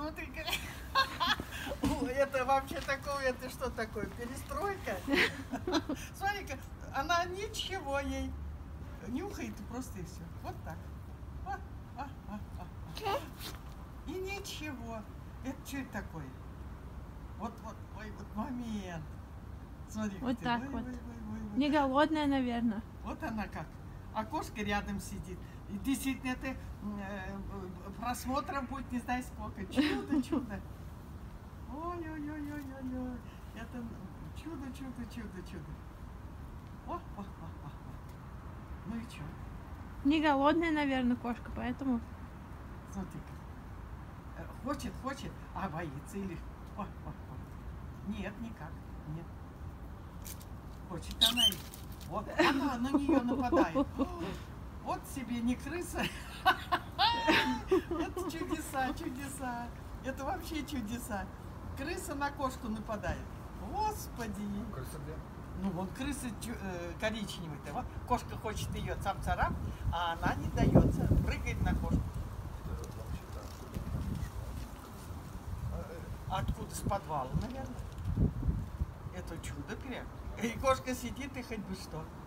Смотри, это вообще такое, это что такое? Перестройка? Смотри-ка, она ничего ей. Нюхает и просто и все. Вот так. И ничего. Это что это такое? Вот, ой, вот момент. Смотри, вот ты, так ой, вот. ой, ой, ой. Не голодная, наверное. Вот она как. А кошка рядом сидит. И действительно, это просмотров будет не знаю сколько. Чудо, чудо. Ой-ой-ой-ой-ой. Это чудо, чудо, чудо, чудо. О. Ну и что? Не голодная, наверное, кошка, поэтому... Смотри-ка. Хочет, а боится или... Нет, никак. Нет. Хочет она и... Вот она на нее нападает. Вот себе не крыса. Это чудеса, чудеса. Это вообще чудеса. Крыса на кошку нападает. Господи. Крыса где? Ну вон крыса коричневая-то. Вот кошка хочет ее цап-царап, а она не дается. Прыгает на кошку. Откуда? С подвала, наверное. Это чудо прям. И кошка сидит и хоть бы что.